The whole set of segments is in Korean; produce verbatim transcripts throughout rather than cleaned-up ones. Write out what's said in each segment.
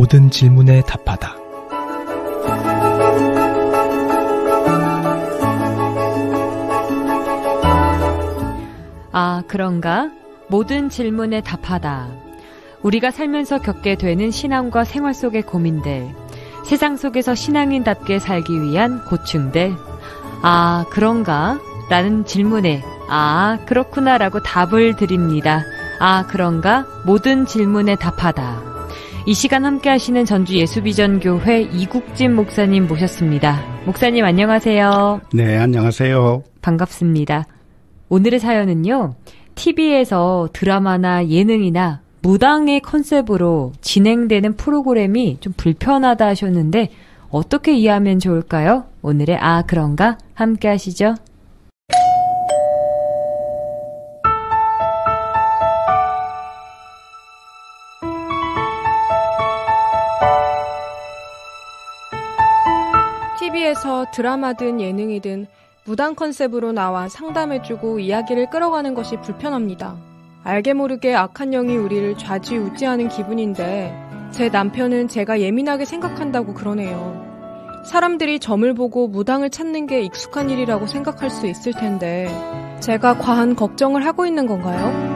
모든 질문에 답하다. 아, 그런가? 모든 질문에 답하다. 우리가 살면서 겪게 되는 신앙과 생활 속의 고민들, 세상 속에서 신앙인답게 살기 위한 고충들. 아, 그런가? 라는 질문에 아, 그렇구나 라고 답을 드립니다. 아, 그런가? 모든 질문에 답하다. 이 시간 함께 하시는 전주 예수비전교회 이국진 목사님 모셨습니다. 목사님 안녕하세요. 네, 안녕하세요. 반갑습니다. 오늘의 사연은요, 티비에서 드라마나 예능이나 무당의 컨셉으로 진행되는 프로그램이 좀 불편하다 하셨는데 어떻게 이해하면 좋을까요? 오늘의 아, 그런가? 함께 하시죠. 티비에서 드라마든 예능이든 무당 컨셉으로 나와 상담해주고 이야기를 끌어가는 것이 불편합니다. 알게 모르게 악한 영이 우리를 좌지우지하는 기분인데 제 남편은 제가 예민하게 생각한다고 그러네요. 사람들이 점을 보고 무당을 찾는 게 익숙한 일이라고 생각할 수 있을 텐데 제가 과한 걱정을 하고 있는 건가요?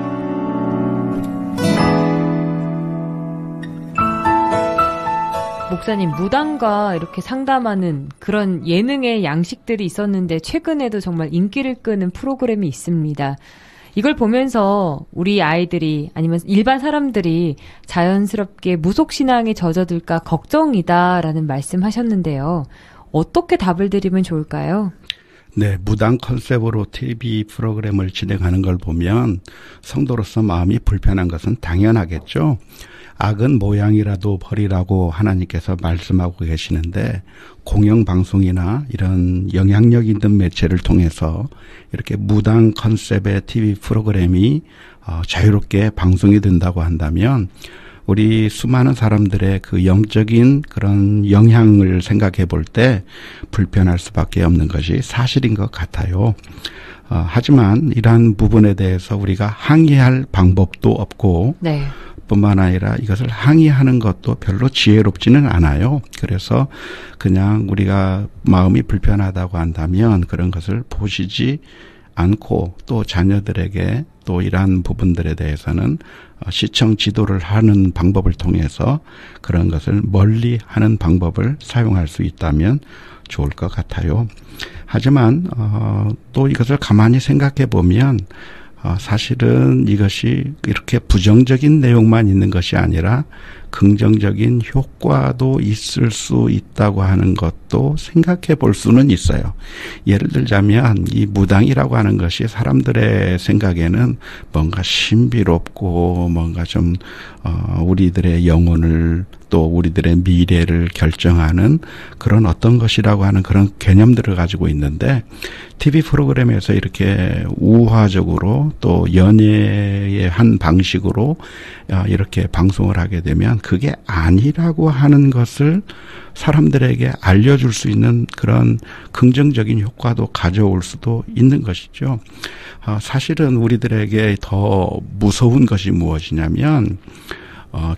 목사님, 무당과 이렇게 상담하는 그런 예능의 양식들이 있었는데 최근에도 정말 인기를 끄는 프로그램이 있습니다. 이걸 보면서 우리 아이들이 아니면 일반 사람들이 자연스럽게 무속신앙에 젖어들까 걱정이다라는 말씀하셨는데요. 어떻게 답을 드리면 좋을까요? 네, 무당 컨셉으로 티비 프로그램을 진행하는 걸 보면 성도로서 마음이 불편한 것은 당연하겠죠. 악은 모양이라도 버리라고 하나님께서 말씀하고 계시는데 공영방송이나 이런 영향력 있는 매체를 통해서 이렇게 무당 컨셉의 티비 프로그램이 어, 자유롭게 방송이 된다고 한다면 우리 수많은 사람들의 그 영적인 그런 영향을 생각해 볼 때 불편할 수밖에 없는 것이 사실인 것 같아요. 어, 하지만 이러한 부분에 대해서 우리가 항의할 방법도 없고 네. 뿐만 아니라 이것을 항의하는 것도 별로 지혜롭지는 않아요. 그래서 그냥 우리가 마음이 불편하다고 한다면 그런 것을 보시지 않고 또 자녀들에게 또 이러한 부분들에 대해서는 시청 지도를 하는 방법을 통해서 그런 것을 멀리 하는 방법을 사용할 수 있다면 좋을 것 같아요. 하지만 어, 또 이것을 가만히 생각해 보면 어, 사실은 이것이 이렇게 부정적인 내용만 있는 것이 아니라 긍정적인 효과도 있을 수 있다고 하는 것도 생각해 볼 수는 있어요. 예를 들자면 이 무당이라고 하는 것이 사람들의 생각에는 뭔가 신비롭고 뭔가 좀 어, 우리들의 영혼을 또 우리들의 미래를 결정하는 그런 어떤 것이라고 하는 그런 개념들을 가지고 있는데 티비 프로그램에서 이렇게 우화적으로 또 연예의 한 방식으로 이렇게 방송을 하게 되면 그게 아니라고 하는 것을 사람들에게 알려줄 수 있는 그런 긍정적인 효과도 가져올 수도 있는 것이죠. 사실은 우리들에게 더 무서운 것이 무엇이냐면 어,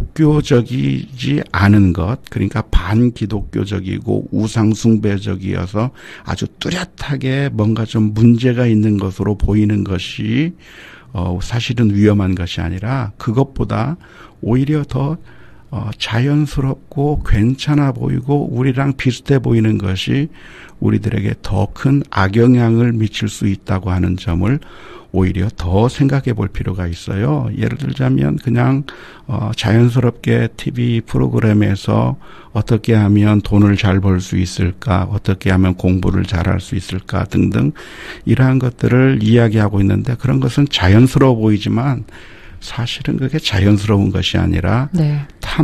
기독교적이지 않은 것, 그러니까 반기독교적이고 우상숭배적이어서 아주 뚜렷하게 뭔가 좀 문제가 있는 것으로 보이는 것이 어, 사실은 위험한 것이 아니라 그것보다 오히려 더 어, 자연스럽고 괜찮아 보이고 우리랑 비슷해 보이는 것이 우리들에게 더 큰 악영향을 미칠 수 있다고 하는 점을 오히려 더 생각해 볼 필요가 있어요. 예를 들자면 그냥 어, 자연스럽게 티비 프로그램에서 어떻게 하면 돈을 잘 벌 수 있을까, 어떻게 하면 공부를 잘할 수 있을까 등등 이러한 것들을 이야기하고 있는데 그런 것은 자연스러워 보이지만 사실은 그게 자연스러운 것이 아니라 네.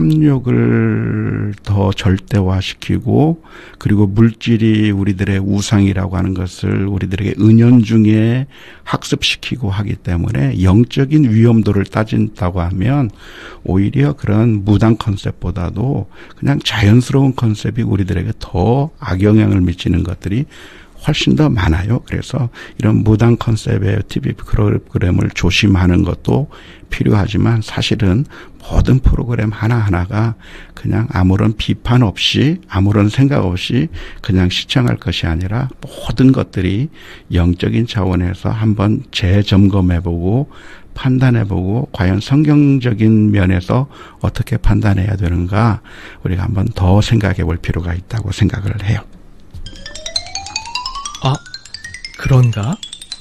탐욕을 더 절대화시키고 그리고 물질이 우리들의 우상이라고 하는 것을 우리들에게 은연중에 학습시키고 하기 때문에 영적인 위험도를 따진다고 하면 오히려 그런 무당 컨셉보다도 그냥 자연스러운 컨셉이 우리들에게 더 악영향을 미치는 것들이 훨씬 더 많아요. 그래서 이런 무당 컨셉의 티비 프로그램을 조심하는 것도 필요하지만 사실은 모든 프로그램 하나하나가 그냥 아무런 비판 없이 아무런 생각 없이 그냥 시청할 것이 아니라 모든 것들이 영적인 차원에서 한번 재점검해보고 판단해보고 과연 성경적인 면에서 어떻게 판단해야 되는가 우리가 한번 더 생각해 볼 필요가 있다고 생각을 해요. 아, 그런가?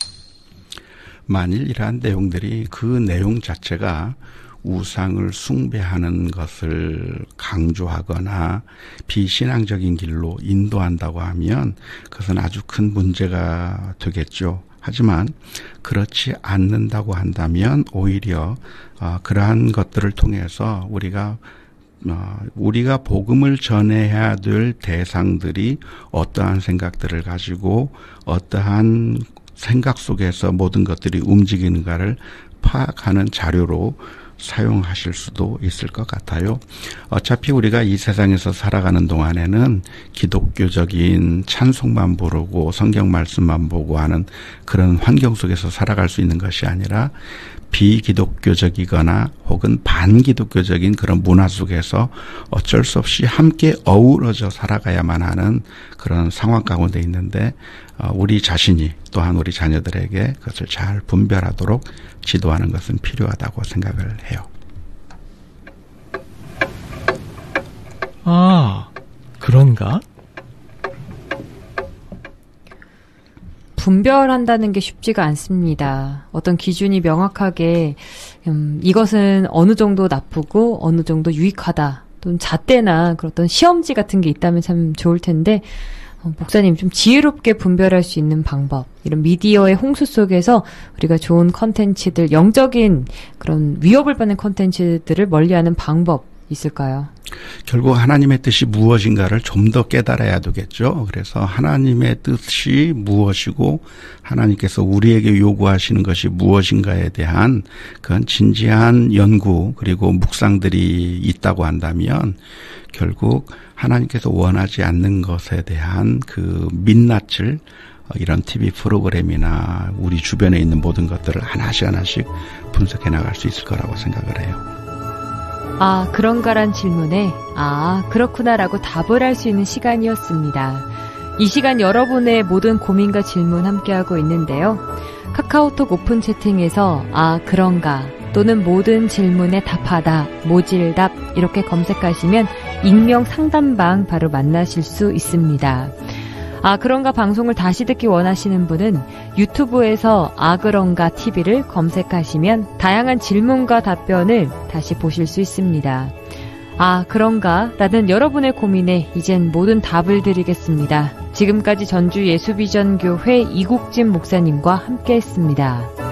만일 이러한 내용들이 그 내용 자체가 우상을 숭배하는 것을 강조하거나 비신앙적인 길로 인도한다고 하면 그것은 아주 큰 문제가 되겠죠. 하지만 그렇지 않는다고 한다면 오히려 어, 그러한 것들을 통해서 우리가 어, 우리가 복음을 전해야 될 대상들이 어떠한 생각들을 가지고 어떠한 생각 속에서 모든 것들이 움직이는가를 파악하는 자료로 사용하실 수도 있을 것 같아요. 어차피 우리가 이 세상에서 살아가는 동안에는 기독교적인 찬송만 부르고 성경 말씀만 보고 하는 그런 환경 속에서 살아갈 수 있는 것이 아니라 비기독교적이거나 혹은 반기독교적인 그런 문화 속에서 어쩔 수 없이 함께 어우러져 살아가야만 하는 그런 상황 가운데 있는데 우리 자신이 또한 우리 자녀들에게 그것을 잘 분별하도록 지도하는 것은 필요하다고 생각을 해요. 아, 그런가? 분별한다는 게 쉽지가 않습니다. 어떤 기준이 명확하게 음, 이것은 어느 정도 나쁘고 어느 정도 유익하다. 또는 잣대나 그런 어떤 시험지 같은 게 있다면 참 좋을 텐데 어, 목사님 좀 지혜롭게 분별할 수 있는 방법, 이런 미디어의 홍수 속에서 우리가 좋은 컨텐츠들, 영적인 그런 위협을 받는 컨텐츠들을 멀리하는 방법 있을까요? 결국 하나님의 뜻이 무엇인가를 좀 더 깨달아야 되겠죠. 그래서 하나님의 뜻이 무엇이고 하나님께서 우리에게 요구하시는 것이 무엇인가에 대한 그런 진지한 연구 그리고 묵상들이 있다고 한다면 결국 하나님께서 원하지 않는 것에 대한 그 민낯을 이런 티비 프로그램이나 우리 주변에 있는 모든 것들을 하나씩 하나씩 분석해 나갈 수 있을 거라고 생각을 해요. 아, 그런가란 질문에 아, 그렇구나라고 답을 할 수 있는 시간이었습니다. 이 시간 여러분의 모든 고민과 질문 함께하고 있는데요. 카카오톡 오픈 채팅에서 아, 그런가 또는 모든 질문에 답하다, 모질답 이렇게 검색하시면 익명 상담방 바로 만나실 수 있습니다. 아, 그런가 방송을 다시 듣기 원하시는 분은 유튜브에서 아, 그런가 티비를 검색하시면 다양한 질문과 답변을 다시 보실 수 있습니다. 아, 그런가? 라는 여러분의 고민에 이젠 모든 답을 드리겠습니다. 지금까지 전주 예수비전교회 이국진 목사님과 함께했습니다.